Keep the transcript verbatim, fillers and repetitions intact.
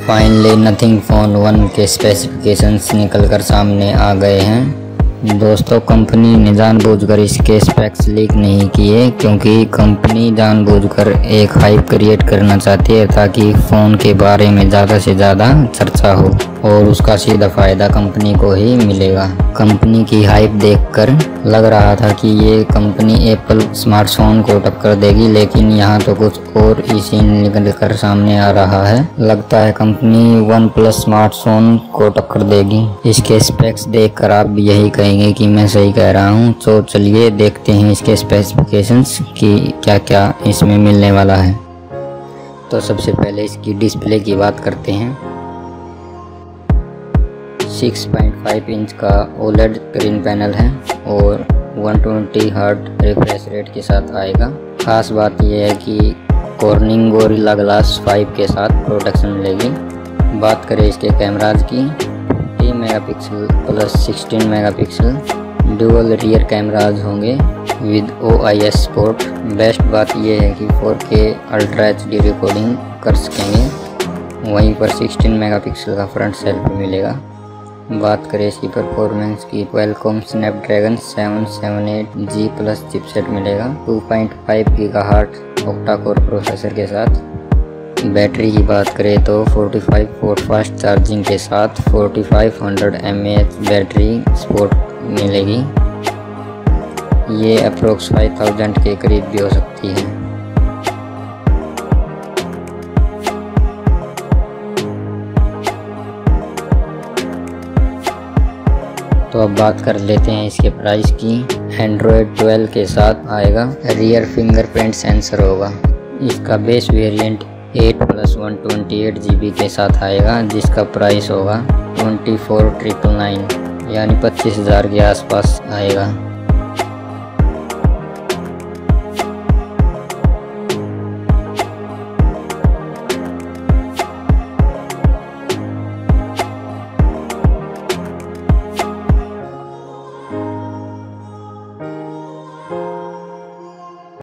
Finally Nothing phone one के specifications निकल कर सामने आ गए हैं। दोस्तों, कंपनी ने जानबूझकर इसके स्पेक्स लीक नहीं किए, क्योंकि कंपनी जानबूझकर एक हाइप क्रिएट करना चाहती है ताकि फ़ोन के बारे में ज़्यादा से ज़्यादा चर्चा हो और उसका सीधा फ़ायदा कंपनी को ही मिलेगा। कंपनी की हाइप देखकर लग रहा था कि ये कंपनी एप्पल स्मार्टफोन को टक्कर देगी, लेकिन यहाँ तो कुछ और ही सीन निकल कर सामने आ रहा है। लगता है कंपनी वन प्लस स्मार्टफोन को टक्कर देगी। इसके स्पेक्स देखकर आप भी यही कहेंगे कि मैं सही कह रहा हूँ। तो चलिए देखते हैं इसके स्पेसिफिकेशंस कि क्या क्या इसमें मिलने वाला है। तो सबसे पहले इसकी डिस्प्ले की बात करते हैं। सिक्स पॉइंट फाइव इंच का ओलेड स्क्रीन पैनल है और one twenty hertz refresh rate के साथ आएगा। खास बात यह है कि कॉर्निंग गोरिल्ला ग्लास फाइव के साथ प्रोटेक्शन मिलेगी। बात करें इसके कैमराज की, three megapixel plus sixteen megapixel dual rear cameras होंगे with O I S port. Best बात यह है कि फोर के अल्ट्रा एच डी रिकॉर्डिंग कर सकेंगे। वहीं पर सिक्सटीन मेगापिक्सल का फ्रंट सेल्फी मिलेगा। बात करें इसकी परफॉर्मेंस की, Qualcomm Snapdragon seven seven eight G plus chipset मिलेगा two point five gigahertz octa core processor के साथ। बैटरी की बात करें तो forty five volt fast charging के साथ forty five hundred M A H battery support मिलेगी। ये अप्रोक्स फाइव थाउजेंड के करीब भी हो सकती है। तो अब बात कर लेते हैं इसके प्राइस की। एंड्रॉयड ट्वेल्व के साथ आएगा। रियर फिंगरप्रिंट सेंसर होगा। इसका base variant eight plus one twenty eight G B के साथ आएगा, जिसका प्राइस होगा ट्वेंटी फोर ट्रिपल नाइन यानी पच्चीस हज़ार के आसपास आएगा।